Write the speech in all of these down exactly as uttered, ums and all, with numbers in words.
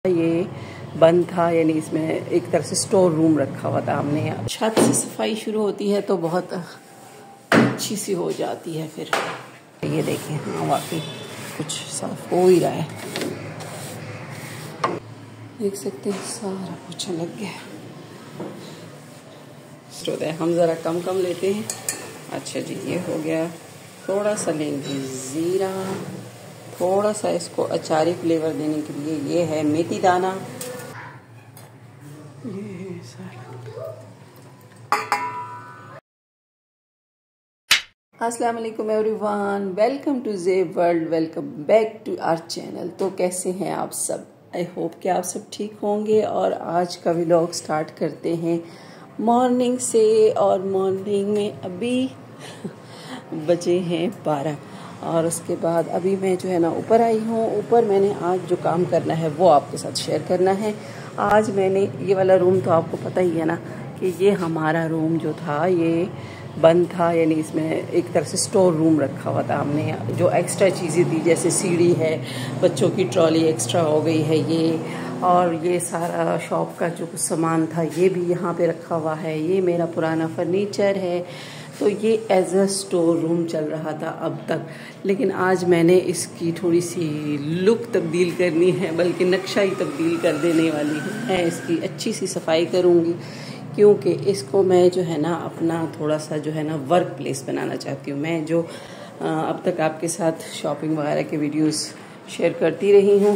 ये बंद था, यानी इसमें एक तरह से स्टोर रूम रखा हुआ था हमने। छत से सफाई शुरू होती है तो बहुत अच्छी सी हो जाती है। फिर ये देखें, हाँ वाकई कुछ साफ हो ही रहा है, देख सकते हैं सारा कुछ लग गया। स्रोत है, हम ज़रा कम कम लेते हैं। अच्छा जी, ये हो गया। थोड़ा सा लेंगे ज़ीरा, थोड़ा सा इसको अचारी फ्लेवर देने के लिए ये है मेथी दाना। ये अस्सलाम वालेकुम everyone, welcome to Zeb world, welcome back to our channel. तो कैसे हैं आप सब? आई होप कि आप सब ठीक होंगे। और आज का व्लॉग स्टार्ट करते हैं मॉर्निंग से। और मॉर्निंग में अभी बजे हैं बारह, और उसके बाद अभी मैं जो है ना ऊपर आई हूँ। ऊपर मैंने आज जो काम करना है वो आपके साथ शेयर करना है। आज मैंने ये वाला रूम, तो आपको पता ही है ना कि ये हमारा रूम जो था ये बंद था, यानी इसमें एक तरह से स्टोर रूम रखा हुआ था हमने। जो एक्स्ट्रा चीज़ें थी जैसे सीढ़ी है, बच्चों की ट्रॉली एक्स्ट्रा हो गई है ये, और ये सारा शॉप का जो कुछ सामान था ये भी यहाँ पे रखा हुआ है। ये मेरा पुराना फर्नीचर है, तो ये एज अ स्टोर रूम चल रहा था अब तक। लेकिन आज मैंने इसकी थोड़ी सी लुक तब्दील करनी है, बल्कि नक्शा ही तब्दील कर देने वाली हूँ। मैं इसकी अच्छी सी सफाई करूँगी, क्योंकि इसको मैं जो है ना अपना थोड़ा सा जो है ना वर्क प्लेस बनाना चाहती हूँ। मैं जो अब तक आपके साथ शॉपिंग वगैरह के वीडियोस शेयर करती रही हूँ,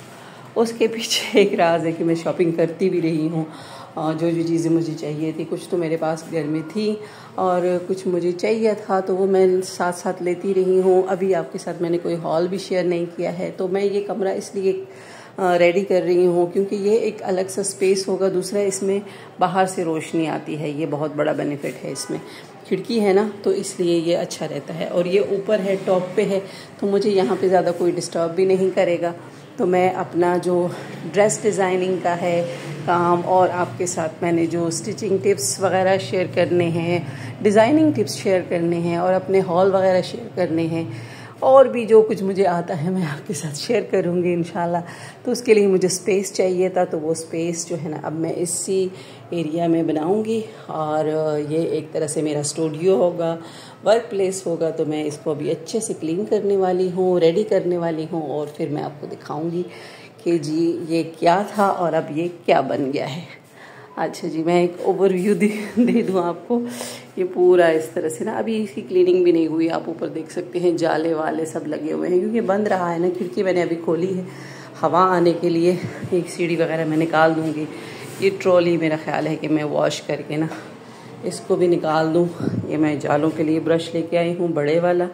उसके पीछे एक राज है कि मैं शॉपिंग करती भी रही हूँ। जो जो चीज़ें मुझे चाहिए थी, कुछ तो मेरे पास घर में थी और कुछ मुझे चाहिए था, तो वो मैं साथ साथ लेती रही हूँ। अभी आपके साथ मैंने कोई हॉल भी शेयर नहीं किया है। तो मैं ये कमरा इसलिए रेडी कर रही हूँ क्योंकि ये एक अलग सा स्पेस होगा। दूसरा, इसमें बाहर से रोशनी आती है, ये बहुत बड़ा बेनिफिट है। इसमें खिड़की है ना, तो इसलिए ये अच्छा रहता है। और ये ऊपर है, टॉप पे है, तो मुझे यहाँ पे ज़्यादा कोई डिस्टर्ब भी नहीं करेगा। तो मैं अपना जो ड्रेस डिज़ाइनिंग का है काम, और आपके साथ मैंने जो स्टिचिंग टिप्स वगैरह शेयर करने हैं, डिज़ाइनिंग टिप्स शेयर करने हैं, और अपने हॉल वगैरह शेयर करने हैं, और भी जो कुछ मुझे आता है मैं आपके साथ शेयर करूँगी इंशाल्लाह। तो उसके लिए मुझे स्पेस चाहिए था, तो वो स्पेस जो है ना अब मैं इसी एरिया में बनाऊँगी। और ये एक तरह से मेरा स्टूडियो होगा, वर्क प्लेस होगा। तो मैं इसको अभी अच्छे से क्लीन करने वाली हूँ, रेडी करने वाली हूँ, और फिर मैं आपको दिखाऊँगी कि जी ये क्या था और अब ये क्या बन गया है। अच्छा जी, मैं एक ओवरव्यू दे दे दूँ आपको। ये पूरा इस तरह से ना, अभी इसकी क्लीनिंग भी नहीं हुई। आप ऊपर देख सकते हैं जाले वाले सब लगे हुए हैं, क्योंकि बंद रहा है ना। खिड़की मैंने अभी खोली है हवा आने के लिए। एक सीढ़ी वगैरह मैं निकाल दूँगी। ये ट्रॉली मेरा ख्याल है कि मैं वॉश करके ना इसको भी निकाल दूँ। ये मैं जालों के लिए ब्रश लेके आई हूँ, बड़े वाला,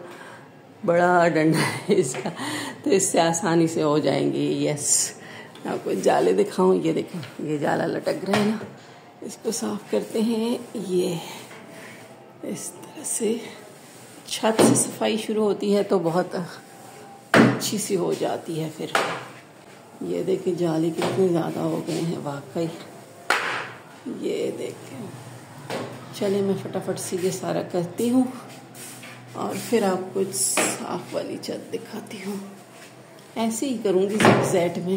बड़ा डंडा है इसका, तो इससे आसानी से हो जाएंगे। यस, आपको जाले दिखाऊं। ये देखें, ये जाला लटक रहा है ना, इसको साफ करते हैं। ये इस तरह से छत से सफाई शुरू होती है तो बहुत अच्छी सी हो जाती है। फिर ये देखें जाले कितने ज़्यादा हो गए हैं वाकई। ये देखें, चले मैं फटाफट से ये सारा करती हूँ और फिर आपको साफ वाली छत दिखाती हूँ। ऐसे ही करूँगी ज़िगज़ैग में।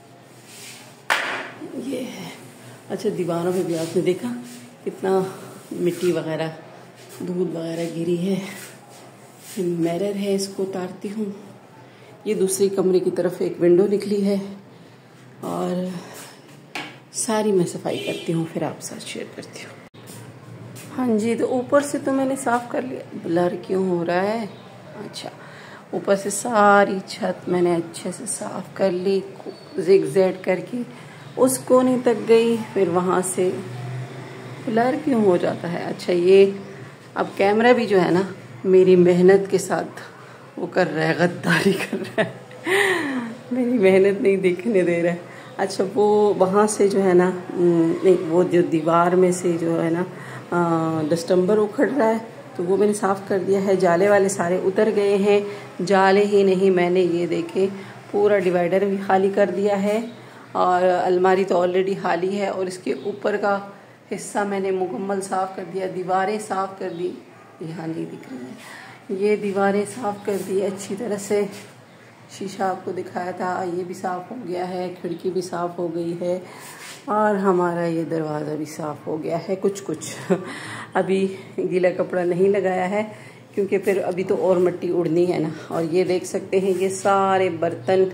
ये है। अच्छा, दीवारों पे भी आपने देखा कितना मिट्टी वगैरह, धूल वगैरह गिरी है। मिरर है, इसको उतारती हूँ। ये दूसरे कमरे की तरफ एक विंडो निकली है, और सारी मैं सफाई करती हूँ, फिर आप साथ शेयर करती हूँ। हाँ जी, तो ऊपर से तो मैंने साफ़ कर लिया। ब्लर क्यों हो रहा है? अच्छा, ऊपर से सारी छत मैंने अच्छे से साफ़ कर ली, ज़िगज़ैग करके उस कोने तक गई। फिर वहाँ से ब्लर क्यों हो जाता है? अच्छा, ये अब कैमरा भी जो है ना मेरी मेहनत के साथ वो कर रहा है, गद्दारी कर रहा है। मेरी मेहनत नहीं दिखने दे रहा है। अच्छा, वो वहाँ से जो है ना, नहीं, वो जो दीवार में से जो है ना डस्टम्बर उखड़ रहा है, तो वो मैंने साफ़ कर दिया है। जाले वाले सारे उतर गए हैं। जाले ही नहीं, मैंने ये देखे पूरा डिवाइडर भी खाली कर दिया है, और अलमारी तो ऑलरेडी खाली है, और इसके ऊपर का हिस्सा मैंने मुकम्मल साफ़ कर दिया। दीवारें साफ़ कर दी, यहाँ नहीं दिख रही है, ये दीवारें साफ़ कर दी अच्छी तरह से। शीशा आपको दिखाया था, ये भी साफ़ हो गया है, खिड़की भी साफ़ हो गई है और हमारा ये दरवाज़ा भी साफ़ हो गया है। कुछ कुछ अभी गीला कपड़ा नहीं लगाया है क्योंकि फिर अभी तो और मिट्टी उड़नी है ना। और ये देख सकते हैं ये सारे बर्तन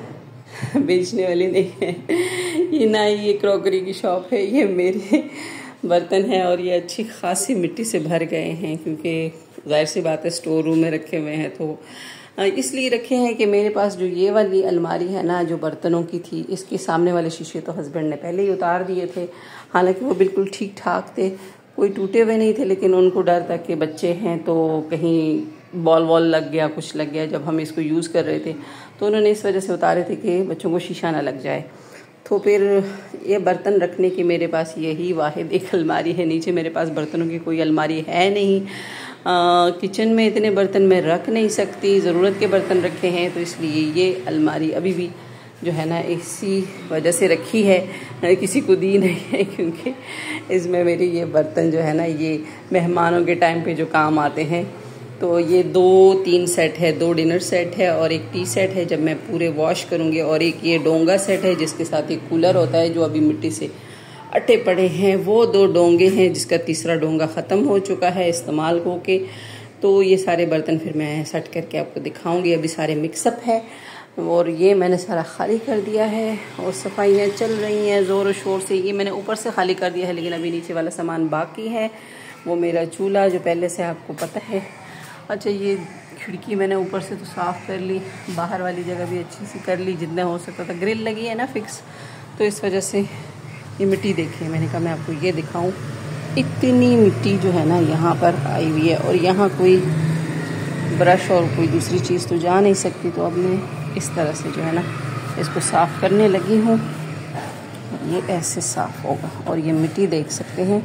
बेचने वाले नहीं है, ये ना ये क्रॉकरी की शॉप है, ये मेरे बर्तन हैं और ये अच्छी खासी मिट्टी से भर गए हैं क्योंकि जाहिर सी बात है स्टोर रूम में रखे हुए हैं। तो इसलिए रखे हैं कि मेरे पास जो ये वाली अलमारी है ना जो बर्तनों की थी, इसके सामने वाले शीशे तो हस्बैंड ने पहले ही उतार दिए थे। हालांकि वो बिल्कुल ठीक ठाक थे, कोई टूटे हुए नहीं थे, लेकिन उनको डर था कि बच्चे हैं तो कहीं बॉल वॉल लग गया, कुछ लग गया जब हम इसको यूज़ कर रहे थे, तो उन्होंने इस वजह से उतारे थे कि बच्चों को शीशा ना लग जाए। तो फिर ये बर्तन रखने की मेरे पास यही वाहिद एक अलमारी है। नीचे मेरे पास बर्तनों की कोई अलमारी है नहीं। आ, किचन में इतने बर्तन मैं रख नहीं सकती, ज़रूरत के बर्तन रखे हैं, तो इसलिए ये अलमारी अभी भी जो है ना इसी वजह से रखी है, किसी को दी नहीं है क्योंकि इसमें मेरे ये बर्तन जो है ना ये मेहमानों के टाइम पे जो काम आते हैं। तो ये दो तीन सेट है, दो डिनर सेट है और एक टी सेट है जब मैं पूरे वॉश करूँगी, और एक ये डोंगा सेट है जिसके साथ एक कूलर होता है जो अभी मिट्टी से अटे पड़े हैं, वो दो डोंगे हैं जिसका तीसरा डोंगा ख़त्म हो चुका है इस्तेमाल होके। तो ये सारे बर्तन फिर मैं सेट करके आपको दिखाऊंगी। अभी सारे मिक्सअप है और ये मैंने सारा खाली कर दिया है और सफाइयाँ चल रही हैं ज़ोर शोर से। ये मैंने ऊपर से खाली कर दिया है लेकिन अभी नीचे वाला सामान बाकी है, वो मेरा चूल्हा जो पहले से आपको पता है। अच्छा, ये खिड़की मैंने ऊपर से तो साफ़ कर ली, बाहर वाली जगह भी अच्छी सी कर ली जितना हो सकता था। ग्रिल लगी है ना फिक्स, तो इस वजह से ये मिट्टी देखिए, मैंने कहा मैं आपको ये दिखाऊं। इतनी मिट्टी जो है ना यहाँ पर आई हुई है और यहाँ कोई ब्रश और कोई दूसरी चीज़ तो जा नहीं सकती। तो अब मैं इस तरह से जो है ना इसको साफ़ करने लगी हूँ। ये ऐसे साफ़ होगा और ये मिट्टी देख सकते हैं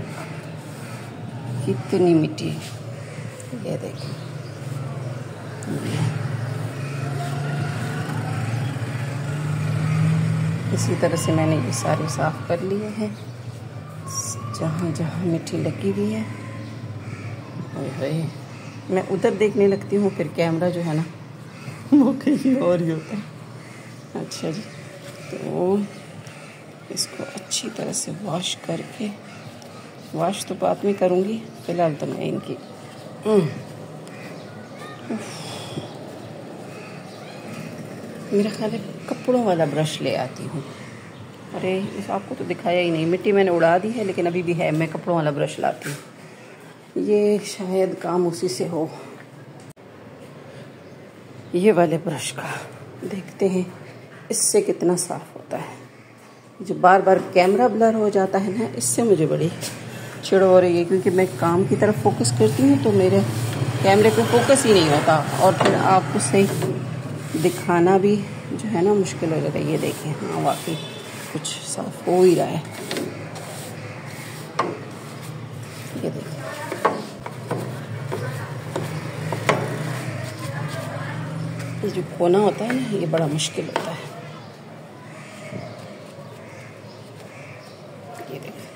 कितनी मिट्टी, ये देखिए। इसी तरह से मैंने ये सारे साफ़ कर लिए हैं जहाँ जहाँ मिट्टी लगी हुई है। ओए मैं उधर देखने लगती हूँ, फिर कैमरा जो है ना वो कहीं और ही होता है। अच्छा जी, तो इसको अच्छी तरह से वॉश करके, वॉश तो बाद में करूँगी, फ़िलहाल तो मैं इनकी मेरा ख्याल है कपड़ों वाला ब्रश ले आती हूँ। अरे इस आपको तो दिखाया ही नहीं, मिट्टी मैंने उड़ा दी है लेकिन अभी भी है, मैं कपड़ों वाला ब्रश लाती हूँ। ये शायद काम उसी से हो, ये वाले ब्रश का। देखते हैं इससे कितना साफ़ होता है। जो बार बार कैमरा ब्लर हो जाता है ना, इससे मुझे बड़ी चिड़ हो रही है क्योंकि मैं काम की तरफ फोकस करती हूँ तो मेरे कैमरे पे फोकस ही नहीं होता और फिर आपको सही दिखाना भी जो है ना मुश्किल हो जाता है। ये देखिए, हाँ वाकई कुछ साफ हो ही रहा है। ये देखिए, ये जो कोना होता है ना, ये बड़ा मुश्किल होता है। ये देखिए,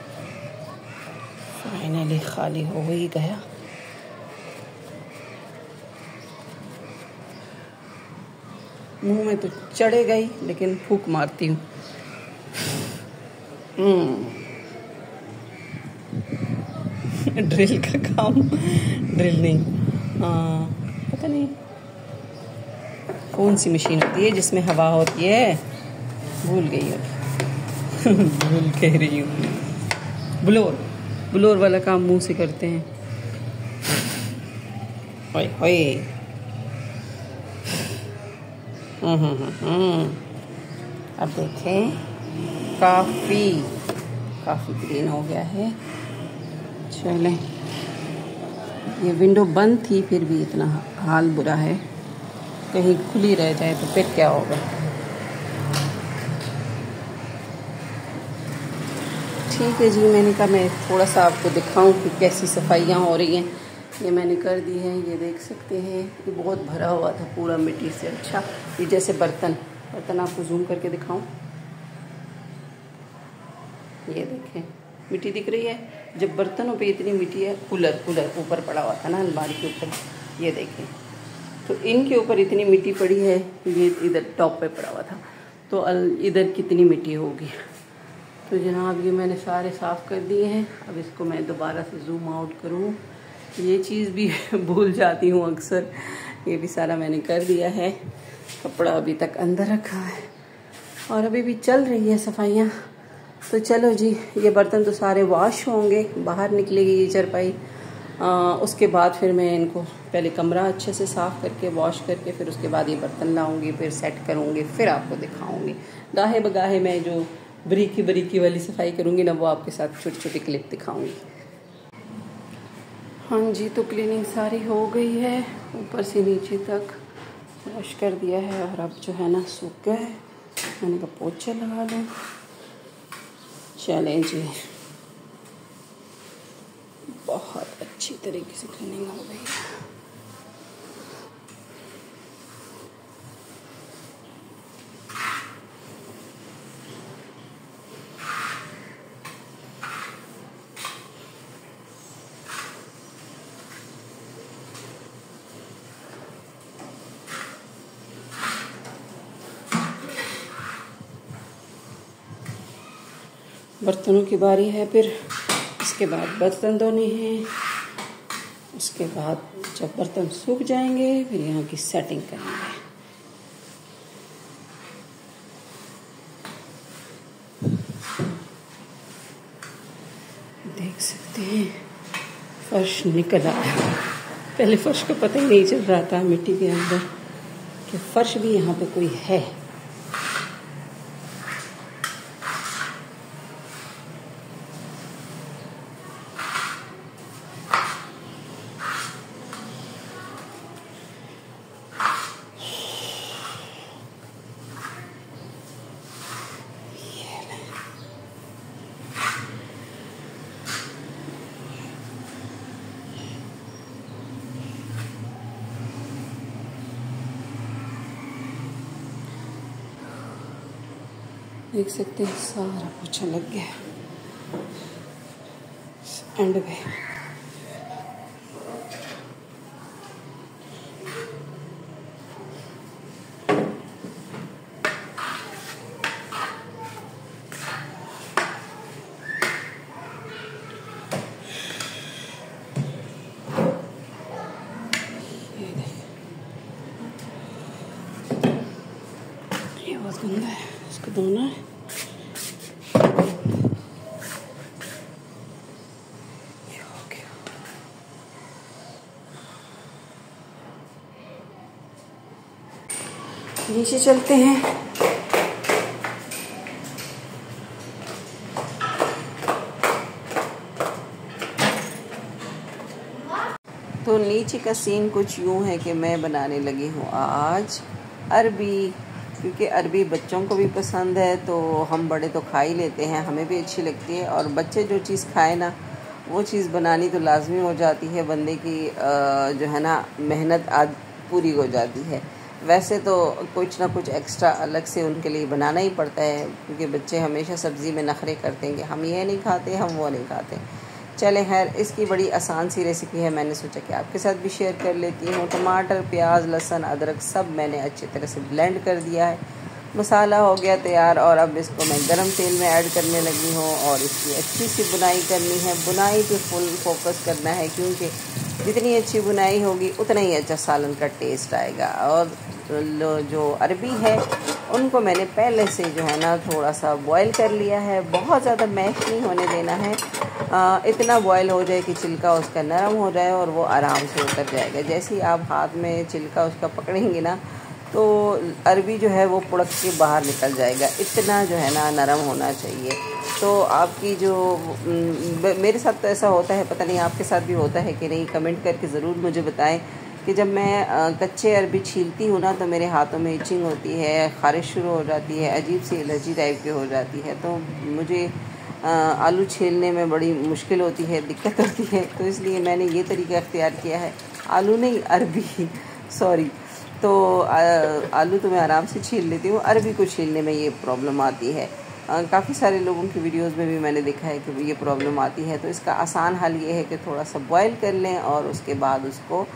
फाइनली खाली हो ही गया। मुंह में तो चढ़ेगा ही लेकिन फूंक मारती हूँ। ड्रिल का काम, ड्रिल नहीं, आ, पता नहीं कौन सी मशीन होती है जिसमें हवा होती है, भूल गई अब भूल कह रही हूँ। ब्लोर, ब्लोर वाला काम मुंह से करते हैं। ओए ओए, अब देखें, काफ़ी काफ़ी ग्रीन हो गया है। चलें, ये विंडो बंद थी फिर भी इतना हाल बुरा है, कहीं खुली रह जाए तो फिर क्या होगा। ठीक है जी, मैंने कहा मैं थोड़ा सा आपको दिखाऊं कि कैसी सफाइयाँ हो रही हैं। ये मैंने कर दी है, ये देख सकते हैं, ये बहुत भरा हुआ था पूरा मिट्टी से। अच्छा, ये जैसे बर्तन बर्तन आपको जूम करके दिखाऊं, ये देखें मिट्टी दिख रही है। जब बर्तनों पे इतनी मिट्टी है, कूलर कूलर ऊपर पड़ा हुआ था ना अलमारी के ऊपर, ये देखें तो इनके ऊपर इतनी मिट्टी पड़ी है, ये इधर टॉप पे पड़ा हुआ था, तो इधर कितनी मिट्टी होगी। तो जनाब ये मैंने सारे साफ़ कर दिए हैं। अब इसको मैं दोबारा से जूम आउट करूँ, ये चीज़ भी भूल जाती हूँ अक्सर। ये भी सारा मैंने कर दिया है, कपड़ा अभी तक अंदर रखा है और अभी भी चल रही है सफाइयाँ। तो चलो जी, ये बर्तन तो सारे वॉश होंगे, बाहर निकलेगी ये चारपाई। उसके बाद फिर मैं इनको पहले कमरा अच्छे से साफ़ करके वॉश करके फिर उसके बाद ये बर्तन लाऊंगी, फिर सेट करूँगी, फिर आपको दिखाऊंगी। गाहे बगाहे मैं जो बरीकी बरीकी वाली सफाई करूँगी ना, वो आपके साथ छोटी छोटी क्लिप दिखाऊँगी। हाँ जी, तो क्लीनिंग सारी हो गई है, ऊपर से नीचे तक वॉश कर दिया है और अब जो है ना सूख गया है। मैंने कहा पोछा लगा लूँ। चलें जी, बहुत अच्छी तरीके से क्लीनिंग हो गई है। बर्तनों की बारी है, फिर इसके बाद बर्तन धोने हैं। उसके बाद जब बर्तन सूख जाएंगे फिर यहाँ की सेटिंग करेंगे। देख सकते हैं फर्श निकल आया। पहले फर्श का पता ही नहीं चल रहा था मिट्टी के अंदर कि फर्श भी यहाँ पे कोई है। देख सकते हैं सारा पोछा लग गया एंड पे। ये बहुत गंदा है, इसको धोना है। नीचे चलते हैं। तो नीचे का सीन कुछ यूँ है कि मैं बनाने लगी हूँ आज अरबी, क्योंकि अरबी बच्चों को भी पसंद है, तो हम बड़े तो खा ही लेते हैं, हमें भी अच्छी लगती है। और बच्चे जो चीज़ खाए ना वो चीज़ बनानी तो लाजमी हो जाती है, बंदे की जो है ना मेहनत आज पूरी हो जाती है। वैसे तो कुछ ना कुछ एक्स्ट्रा अलग से उनके लिए बनाना ही पड़ता है, क्योंकि बच्चे हमेशा सब्ज़ी में नखरे करते हैं कि हम ये नहीं खाते, हम वो नहीं खाते। चले खैर, इसकी बड़ी आसान सी रेसिपी है, मैंने सोचा कि आपके साथ भी शेयर कर लेती हूँ। टमाटर, प्याज, लहसुन, अदरक सब मैंने अच्छी तरह से ब्लेंड कर दिया है। मसाला हो गया तैयार और अब इसको मैं गरम तेल में ऐड करने लगी हूँ और इसकी अच्छी सी बुनाई करनी है। बुनाई पे फुल फोकस करना है, क्योंकि जितनी अच्छी बुनाई होगी उतना ही अच्छा सालन का टेस्ट आएगा। और जो अरबी है उनको मैंने पहले से जो है ना थोड़ा सा बॉईल कर लिया है, बहुत ज़्यादा मैश नहीं होने देना है। आ, इतना बॉईल हो जाए कि छिलका उसका नरम हो जाए और वो आराम से उतर जाएगा। जैसे ही आप हाथ में छिलका उसका पकड़ेंगे ना तो अरबी जो है वो पुड़क के बाहर निकल जाएगा, इतना जो है ना नरम होना चाहिए। तो आपकी जो मेरे साथ तो ऐसा होता है, पता नहीं आपके साथ भी होता है कि नहीं, कमेंट करके ज़रूर मुझे बताएं कि जब मैं कच्चे अरबी छीलती हूँ ना तो मेरे हाथों में इचिंग होती है, ख़ारिश शुरू हो जाती है, अजीब सी एलर्जी टाइप की हो जाती है। तो मुझे आलू छीलने में बड़ी मुश्किल होती है, दिक्कत होती है, तो इसलिए मैंने ये तरीका अख्तियार किया है। आलू नहीं, अरबी सॉरी। तो आलू तो मैं आराम से छील लेती हूँ, अरबी को छीलने में ये प्रॉब्लम आती है। काफ़ी सारे लोगों की वीडियोस में भी मैंने देखा है कि ये प्रॉब्लम आती है। तो इसका आसान हल ये है कि थोड़ा सा बॉईल कर लें और उसके बाद उसको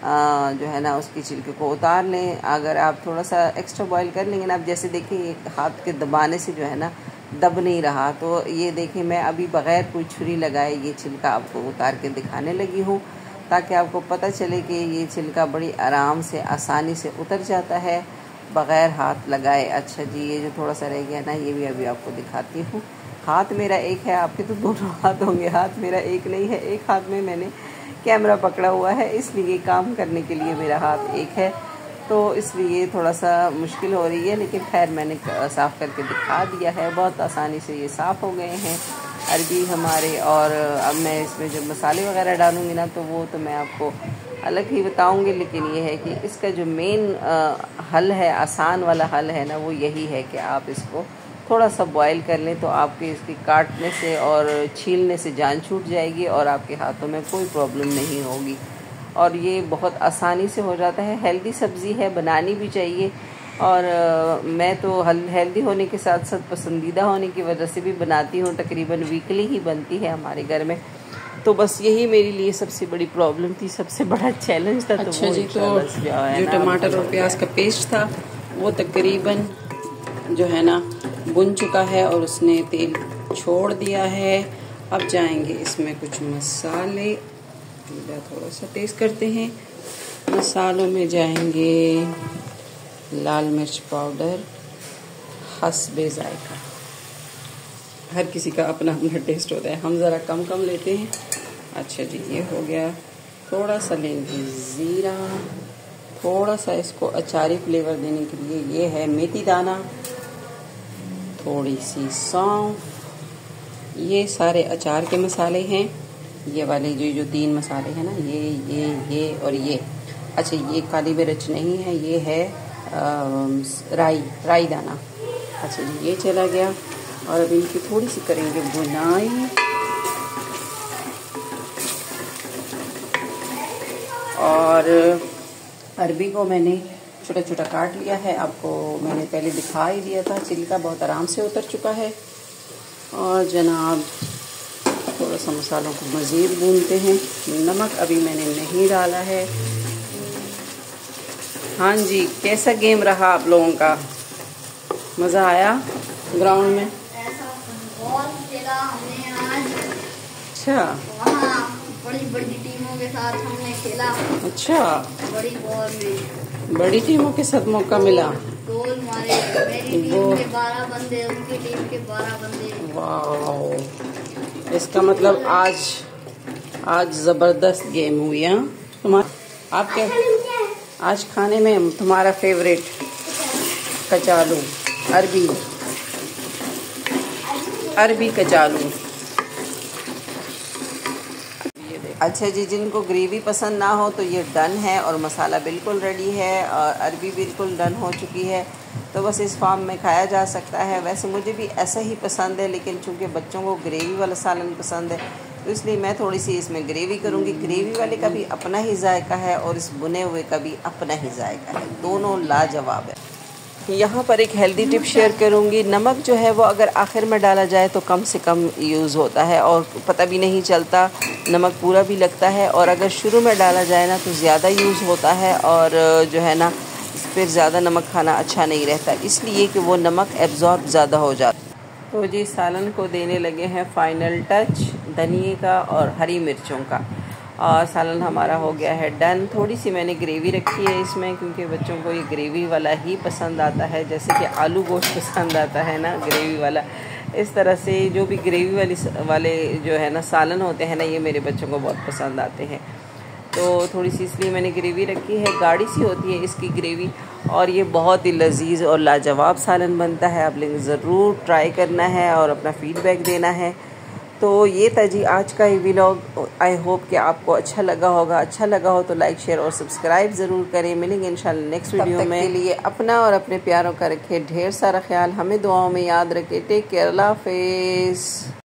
जो है ना उसकी छिलके को उतार लें। अगर आप थोड़ा सा एक्स्ट्रा बॉईल कर लेंगे ना, आप जैसे देखिए हाथ के दबाने से जो है ना दब नहीं रहा, तो ये देखिए मैं अभी बग़ैर कोई छुरी लगाए ये छिलका आपको उतार के दिखाने लगी हूँ, ताकि आपको पता चले कि ये छिलका बड़ी आराम से आसानी से उतर जाता है बग़ैर हाथ लगाए। अच्छा जी, ये जो थोड़ा सा रह गया ना, ये भी अभी आपको दिखाती हूँ। हाथ मेरा एक है, आपके तो दोनों हाथ होंगे, हाथ मेरा एक नहीं है। एक हाथ में मैंने कैमरा पकड़ा हुआ है, इसलिए काम करने के लिए मेरा हाथ एक है, तो इसलिए थोड़ा सा मुश्किल हो रही है, लेकिन खैर मैंने साफ़ करके दिखा दिया है। बहुत आसानी से ये साफ़ हो गए हैं अरबी हमारे। और अब मैं इसमें जब मसाले वगैरह डालूँगी ना, तो वो तो मैं आपको अलग ही बताऊँगी, लेकिन ये है कि इसका जो मेन हल है, आसान वाला हल है ना, वो यही है कि आप इसको थोड़ा सा बॉईल कर लें, तो आपके इसकी काटने से और छीलने से जान छूट जाएगी और आपके हाथों में कोई प्रॉब्लम नहीं होगी। और ये बहुत आसानी से हो जाता है। हेल्दी सब्ज़ी है, बनानी भी चाहिए। और आ, मैं तो हेल्दी होने के साथ साथ पसंदीदा होने की वजह से भी बनाती हूँ। तकरीबन वीकली ही बनती है हमारे घर में। तो बस यही मेरे लिए सबसे बड़ी प्रॉब्लम थी, सबसे बड़ा चैलेंज था। अच्छा तो जी, तो जो टमाटर और प्याज का पेस्ट था वो तकरीबन जो है ना भुन चुका है और उसने तेल छोड़ दिया है। अब जाएंगे इसमें कुछ मसाले, थोड़ा सा तेज करते हैं। मसालों में जाएंगे लाल मिर्च पाउडर हस्बे जायका, हर किसी का अपना अपना टेस्ट होता है, हम ज़रा कम कम लेते हैं। अच्छा जी, ये हो गया। थोड़ा सा लेंगे ज़ीरा, थोड़ा सा इसको अचारी फ्लेवर देने के लिए ये है मेथी दाना, थोड़ी सी सौंफ। ये सारे अचार के मसाले हैं, ये वाले जो जो तीन मसाले हैं ना, ये ये ये और ये। अच्छा, ये काली मिर्च नहीं है, ये है राई राई दाना। अच्छा जी, ये चला गया। और अब इनकी थोड़ी सी करेंगे भुनाई। और अरबी को मैंने छोटा छोटा काट लिया है, आपको मैंने पहले दिखा ही दिया था। छिलका बहुत आराम से उतर चुका है। और जनाब थोड़ा सा मसालों को मज़ीद भूनते हैं। नमक अभी मैंने नहीं डाला है। हाँ जी, कैसा गेम रहा आप लोगों का? मज़ा आया ग्राउंड में? बहुत खेला हमने आज। अच्छा, बड़ी बड़ी टीमों के साथ हमने खेला। अच्छा, बड़ी बॉल में बड़ी टीमों के साथ मौका मिला। गोल मारे, मेरी टीम के बारह बंदे, उनकी टीम के बारह बंदे। वाह, इसका मतलब आज आज ज़बरदस्त गेम हुई। हाँ, तुम्हारा आप क्या आज खाने में तुम्हारा फेवरेट? कचालू, अरबी अरबी कचालू। अच्छा जी, जिनको ग्रेवी पसंद ना हो तो ये डन है और मसाला बिल्कुल रेडी है और अरबी बिल्कुल डन हो चुकी है, तो बस इस फॉर्म में खाया जा सकता है। वैसे मुझे भी ऐसा ही पसंद है, लेकिन चूँकि बच्चों को ग्रेवी वाला सालन पसंद है, तो इसलिए मैं थोड़ी सी इसमें ग्रेवी करूँगी। ग्रेवी वाले का भी अपना ही जायका है और इस बुने हुए का भी अपना ही जायका है, दोनों लाजवाब है। यहाँ पर एक हेल्दी टिप शेयर करूँगी। नमक जो है वो अगर आखिर में डाला जाए तो कम से कम यूज़ होता है और पता भी नहीं चलता, नमक पूरा भी लगता है। और अगर शुरू में डाला जाए ना तो ज़्यादा यूज़ होता है और जो है ना फिर ज़्यादा नमक खाना अच्छा नहीं रहता, इसलिए कि वो नमक एब्जॉर्ब ज़्यादा हो जाता। तो जी, सालन को देने लगे हैं फ़ाइनल टच धनिए का और हरी मिर्चों का, और सालन हमारा हो गया है डन। थोड़ी सी मैंने ग्रेवी रखी है इसमें, क्योंकि बच्चों को ये ग्रेवी वाला ही पसंद आता है, जैसे कि आलू गोश्त पसंद आता है ना ग्रेवी वाला। इस तरह से जो भी ग्रेवी वाली वाले जो है ना सालन होते हैं ना, ये मेरे बच्चों को बहुत पसंद आते हैं। तो थोड़ी सी इसलिए मैंने ग्रेवी रखी है, गाढ़ी सी होती है इसकी ग्रेवी, और ये बहुत ही लजीज और लाजवाब सालन बनता है। आप लोग ज़रूर ट्राई करना है और अपना फीडबैक देना है। तो ये था जी आज का ये व्लॉग। आई होप कि आपको अच्छा लगा होगा। अच्छा लगा हो तो लाइक शेयर और सब्सक्राइब ज़रूर करें। मिलेंगे इंशाल्लाह नेक्स्ट वीडियो में। के लिए अपना और अपने प्यारों का रखें ढेर सारा ख्याल, हमें दुआओं में याद रखें। टेक केयर, अल्लाह हाफिज़।